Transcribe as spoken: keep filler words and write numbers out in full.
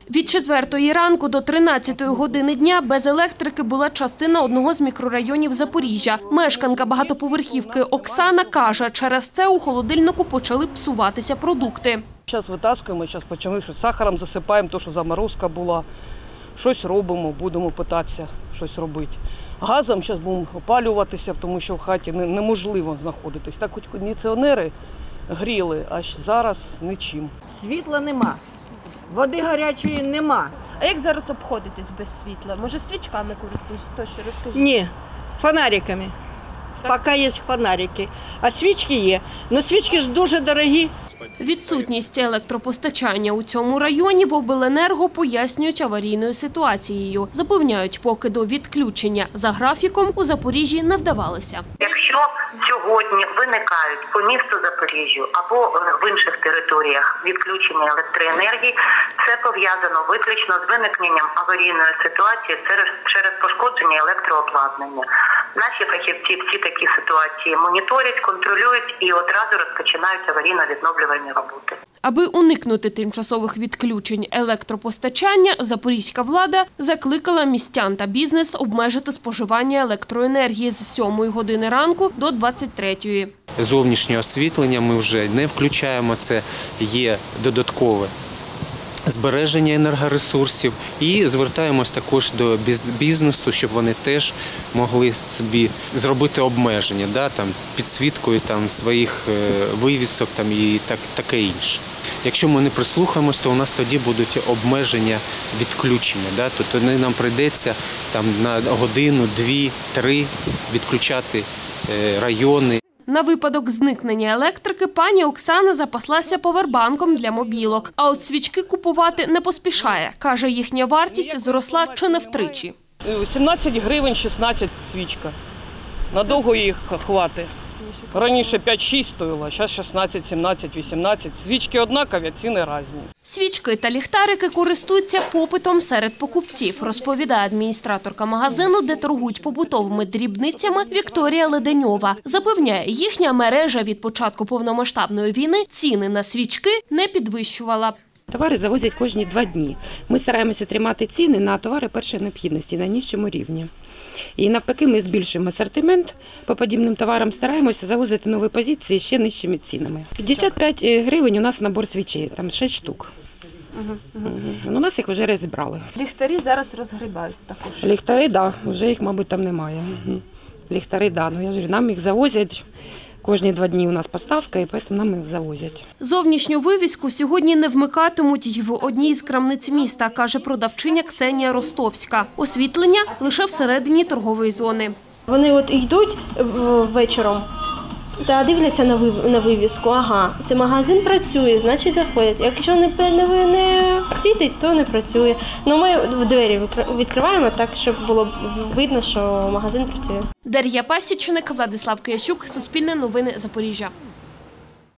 Від четвертої ранку до тринадцятої години дня без електрики була частина одного з мікрорайонів Запоріжжя. Мешканка багатоповерхівки Оксана каже, через це у холодильнику почали псуватися продукти. Зараз витаскуємо, зараз почали, що сахаром засипаємо, то, що заморозка була. Щось робимо, будемо питатися щось робити. Газом зараз будемо опалюватися, тому що в хаті неможливо знаходитись. Так хоч кондиціонери гріли, а зараз нічим. Світла нема, води гарячої нема. А як зараз обходитесь без світла? Може, свічками користуюсь? То що розкажіть? Ні, фонариками. Поки є фонарики. А свічки є. Ну свічки ж дуже дорогі. Відсутність електропостачання у цьому районі в обленерго пояснюють аварійною ситуацією. Запевняють, поки до відключення за графіком у Запоріжжі не вдавалися. Якщо сьогодні виникають по місту Запоріжжю або в інших територіях відключення електроенергії, це пов'язано виключно з виникненням аварійної ситуації через пошкодження електрообладнання. Наші фахівці всі такі ситуації моніторять, контролюють і одразу розпочинають аварійно-відновлювальні роботи. Аби уникнути тимчасових відключень електропостачання, запорізька влада закликала містян та бізнес обмежити споживання електроенергії з сьомої години ранку до двадцять третьої. Зовнішнє освітлення ми вже не включаємо, це є додаткове збереження енергоресурсів, і звертаємось також до бізнесу, щоб вони теж могли собі зробити обмеження, да, там, підсвіткою там, своїх вивісок там, і так, таке інше. Якщо ми не прислухаємось, то у нас тоді будуть обмеження відключення. Да, тобто нам прийдеться там, на годину, дві, три відключати райони. На випадок зникнення електрики пані Оксана запаслася повербанком для мобілок. А от свічки купувати не поспішає. Каже, їхня вартість зросла чи не втричі. сімнадцять гривень, шістнадцять свічка. Надовго їх хватить. Раніше п'ять-шість стоїло, а зараз шістнадцять, сімнадцять, вісімнадцять. Свічки однакові, ціни різні. Свічки та ліхтарики користуються попитом серед покупців, розповідає адміністраторка магазину, де торгують побутовими дрібницями, Вікторія Леденьова. Запевняє, їхня мережа від початку повномасштабної війни ціни на свічки не підвищувала. Товари завозять кожні два дні. Ми стараємося тримати ціни на товари першої необхідності на нижчому рівні. І навпаки, ми збільшуємо асортимент по подібним товарам, стараємося завозити нові позиції ще нижчими цінами. п'ятдесят п'ять гривень у нас набор свічей, там шість штук. Угу, угу. У нас їх вже розібрали. Ліхтарі зараз розгрібають також. Ліхтари, так, да, вже їх, мабуть, там немає. Угу. Ліхтари, так, да, ну, я ж говорю, нам їх завозять. Кожні два дні у нас поставка, і тому нам їх завозять. Зовнішню вивіску сьогодні не вмикатимуть і в одній з крамниць міста, каже продавчиня Ксенія Ростовська. Освітлення лише всередині торгової зони. Вони от йдуть вечором та дивляться на вивіску. Ага, цей магазин працює, значить заходять. Якщо не, не, не світить, то не працює. Ну, ми двері відкриваємо так, щоб було видно, що магазин працює. Дар'я Пасічник, Владислав Киящук, Суспільне новини, Запоріжжя.